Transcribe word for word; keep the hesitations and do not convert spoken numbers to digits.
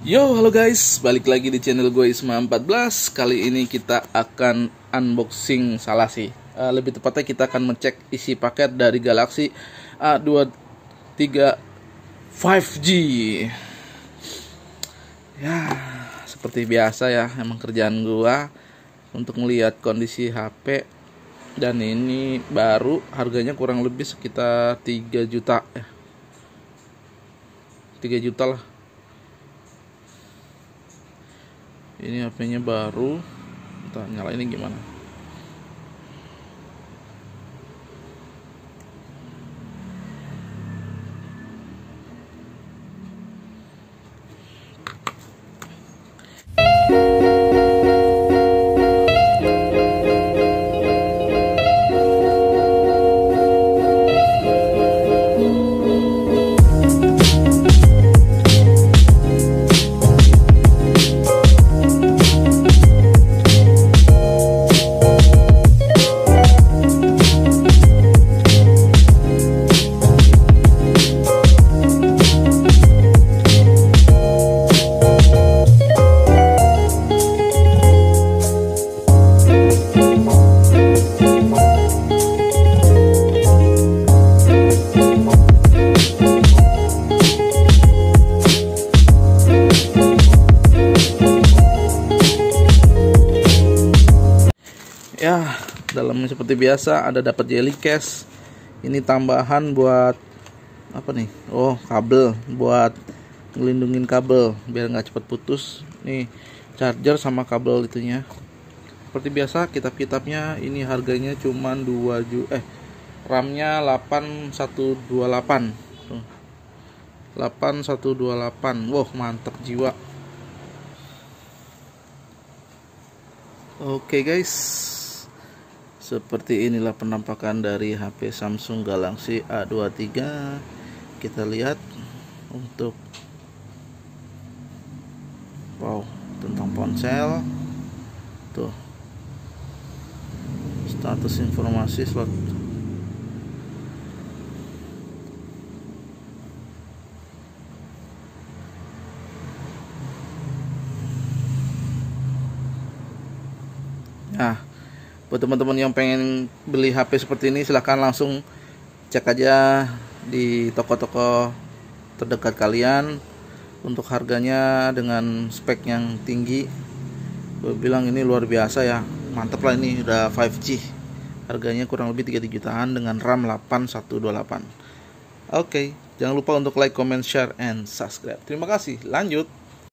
Yo, halo guys, balik lagi di channel gue Isma empat belas. Kali ini kita akan unboxing, salah sih, uh, lebih tepatnya kita akan ngecek isi paket dari Galaxy A dua tiga lima G. Ya, seperti biasa ya, emang kerjaan gue untuk melihat kondisi H P. Dan ini baru, harganya kurang lebih sekitar tiga juta ya, tiga juta lah. Ini H P-nya baru. Kita nyalain ini gimana? Ya, dalamnya seperti biasa ada dapat jelly case. Ini tambahan buat apa nih? Oh, kabel buat ngelindungin kabel biar nggak cepat putus. Nih, charger sama kabel itunya. Seperti biasa, kitab-kitabnya ini harganya cuma dua juta. Eh, RAM-nya delapan satu dua delapan. Tuh. delapan satu dua delapan. Wow, mantap jiwa. Oke, guys. Seperti inilah penampakan dari H P Samsung Galaxy A dua tiga. Kita lihat untuk wow, tentang ponsel. Tuh. Status informasi slot. Nah, buat teman-teman yang pengen beli H P seperti ini, silahkan langsung cek aja di toko-toko terdekat kalian. Untuk harganya dengan spek yang tinggi, gue bilang ini luar biasa ya, mantep lah. Ini udah lima G, harganya kurang lebih tiga jutaan dengan RAM delapan satu dua delapan. Oke, jangan lupa untuk like, comment, share, and subscribe. Terima kasih, lanjut.